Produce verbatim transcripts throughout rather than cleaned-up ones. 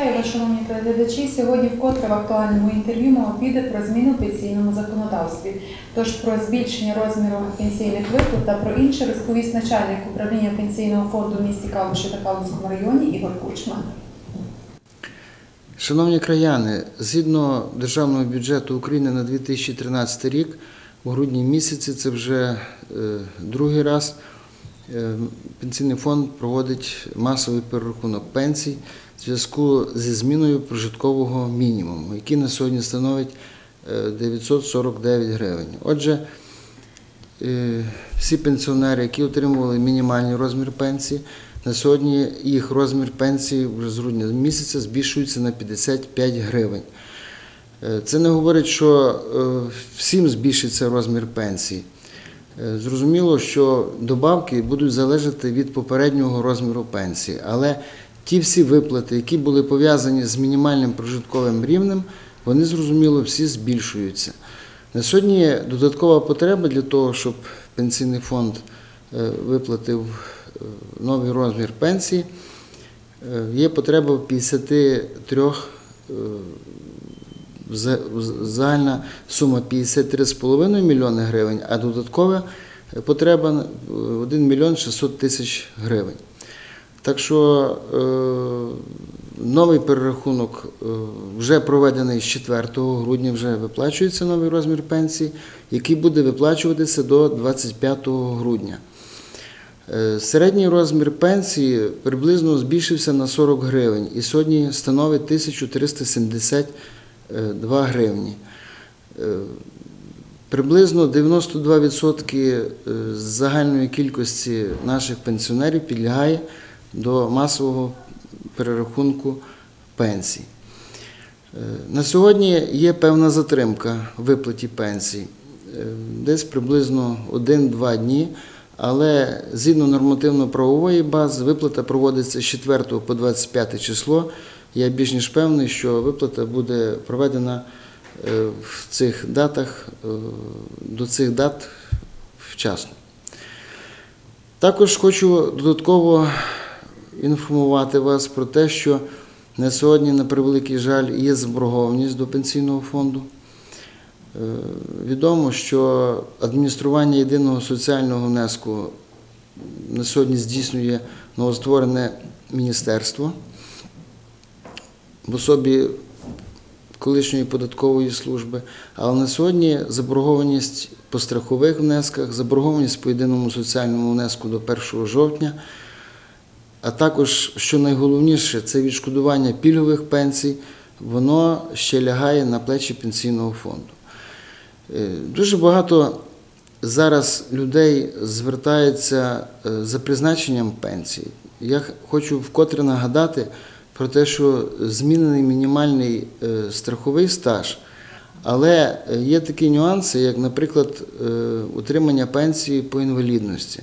Вітаю вас, шановні телеглядачі. Сьогодні вкотре в актуальному інтерв'ю мова піде про зміну в пенсійному законодавстві. Тож про збільшення розміру пенсійних виплат та про інше розповість начальник управління пенсійного фонду в місті Калуші та Калуському районі Ігор Кучма. Шановні краяни, згідно Державного бюджету України на дві тисячі тринадцятий рік, у грудні місяці, це вже другий раз, Пенсійний фонд проводить масовий перерахунок пенсій в зв'язку зі зміною прожиткового мінімуму, який на сьогодні становить дев'ятсот сорок дев'ять гривень. Отже, всі пенсіонери, які отримували мінімальний розмір пенсії, на сьогодні їх розмір пенсії вже з грудня місяця збільшується на п'ятдесят п'ять гривень. Це не говорить, що всім збільшиться розмір пенсії. Зрозуміло, що добавки будуть залежати від попереднього розміру пенсії, але ті всі виплати, які були пов'язані з мінімальним прожитковим рівнем, вони, зрозуміло, всі збільшуються. На сьогодні є додаткова потреба для того, щоб Пенсійний фонд виплатив новий розмір пенсії. Є потреба в п'ятдесяти трьох, загальна сума п'ятдесят три з половиною мільйони гривень, а додаткова потреба один мільйон шістсот тисяч гривень. Так що новий перерахунок вже проведений з четвертого грудня, вже виплачується новий розмір пенсії, який буде виплачуватися до двадцять п'ятого грудня. Середній розмір пенсії приблизно збільшився на сорок гривень і сьогодні становить тисячу триста сімдесят два гривні. Приблизно дев'яносто два відсотки з загальної кількості наших пенсіонерів підлягає до масового перерахунку пенсій. На сьогодні є певна затримка в виплаті пенсій, десь приблизно один-два дні, але згідно нормативно-правової бази виплата проводиться з четвертого по двадцять п'яте число. Я більш ніж певний, що виплата буде проведена в цих датах, до цих дат вчасно. Також хочу додатково інформувати вас про те, що на сьогодні, на превеликий жаль, є заборгованість до Пенсійного фонду. Відомо, що адміністрування єдиного соціального внеску на сьогодні здійснює новостворене міністерство в особі колишньої податкової служби, але на сьогодні заборгованість по страхових внесках, заборгованість по єдиному соціальному внеску до першого жовтня, а також, що найголовніше, це відшкодування пільгових пенсій, воно ще лягає на плечі Пенсійного фонду. Дуже багато зараз людей звертається за призначенням пенсії. Я хочу вкотре нагадати про те, що змінений мінімальний страховий стаж, але є такі нюанси, як, наприклад, отримання пенсії по інвалідності.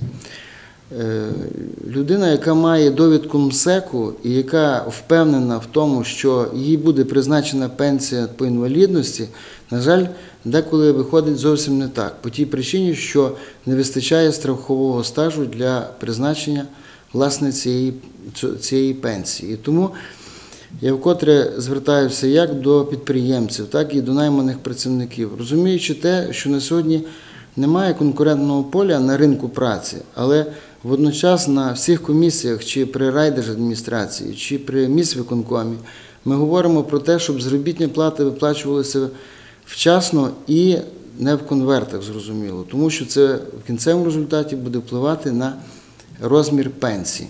Людина, яка має довідку МСЕКу і яка впевнена в тому, що їй буде призначена пенсія по інвалідності, на жаль, деколи виходить зовсім не так, по тій причині, що не вистачає страхового стажу для призначення власне цієї, цієї пенсії. І тому я вкотре звертаюся як до підприємців, так і до найманих працівників, розуміючи те, що на сьогодні немає конкурентного поля на ринку праці, але водночас на всіх комісіях, чи при райдержадміністрації, чи при міськвиконкомі, ми говоримо про те, щоб заробітні плати виплачувалися вчасно і не в конвертах, зрозуміло, тому що це в кінцевому результаті буде впливати на розмір пенсій.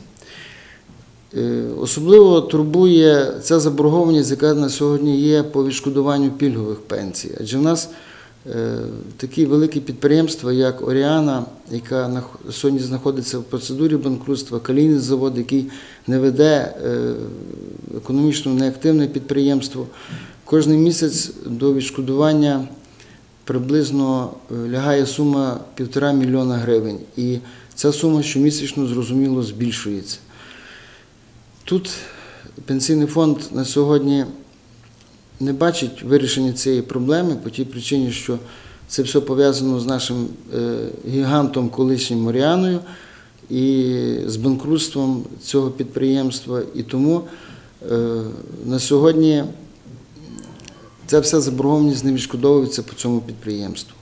Особливо турбує ця заборгованість, яка на сьогодні є по відшкодуванню пільгових пенсій. Адже в нас такі великі підприємства, як Оріана, яка сьогодні знаходиться в процедурі банкрутства, Калійний завод, який не веде економічно неактивне підприємство, кожен місяць до відшкодування приблизно лягає сума півтора мільйона гривень. І ця сума щомісячно, зрозуміло, збільшується. Тут Пенсійний фонд на сьогодні не бачить вирішення цієї проблеми по тій причині, що це все пов'язано з нашим гігантом колишнім Оріаною і з банкрутством цього підприємства. І тому на сьогодні ця вся заборгованість не відшкодовується по цьому підприємству.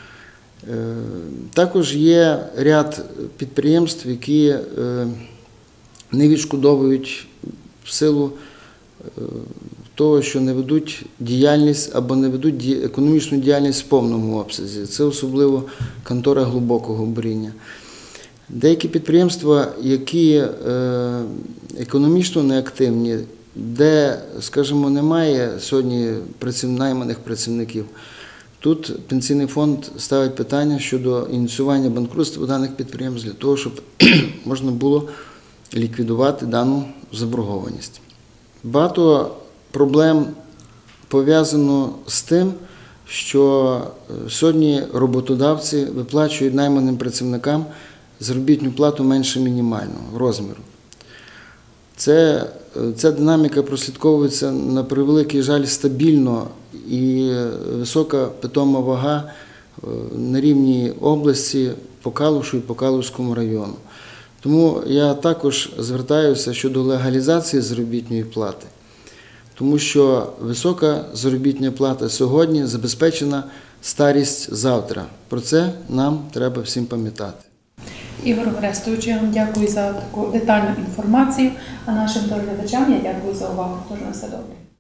Також є ряд підприємств, які не відшкодовують в силу того, що не ведуть діяльність або не ведуть економічну діяльність в повному обсязі. Це особливо контора глибокого буріння. Деякі підприємства, які економічно неактивні, де, скажімо, немає сьогодні найманих працівників, тут Пенсійний фонд ставить питання щодо ініціювання банкрутства даних підприємств для того, щоб можна було ліквідувати дану заборгованість. Багато проблем пов'язано з тим, що сьогодні роботодавці виплачують найманим працівникам заробітну плату менше мінімального розміру. Це, ця динаміка прослідковується, на превеликий жаль, стабільно, і висока питома вага на рівні області по Калушу і по Калузькому району. Тому я також звертаюся щодо легалізації заробітної плати, тому що висока заробітна плата сьогодні забезпечена старість завтра. Про це нам треба всім пам'ятати. Ігор Орестович, я вам дякую за таку детальну інформацію, а нашим телеглядачам я дякую за увагу. Тож на все добре.